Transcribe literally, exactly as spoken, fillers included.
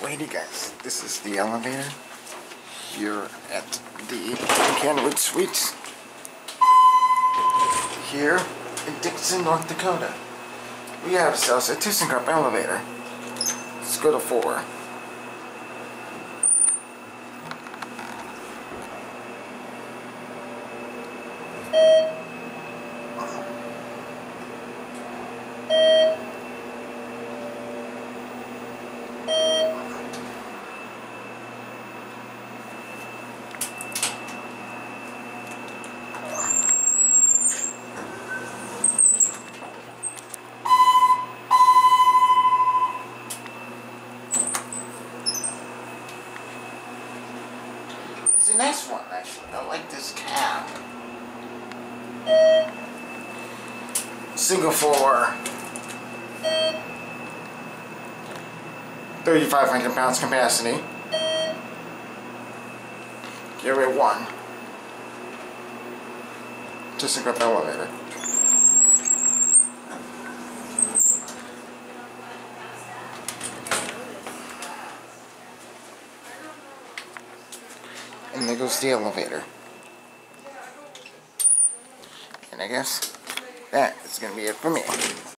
Alrighty guys, this is the elevator here at the Candlewood Suites here in Dickinson, North Dakota. We have ourselves a ThyssenKrupp elevator. Let's go to four. It's a nice one, actually. I like this cab. Single floor. thirty-five hundred pounds capacity. Area one. ThyssenKrupp elevator. And there goes the elevator. And I guess that is going to be it for me.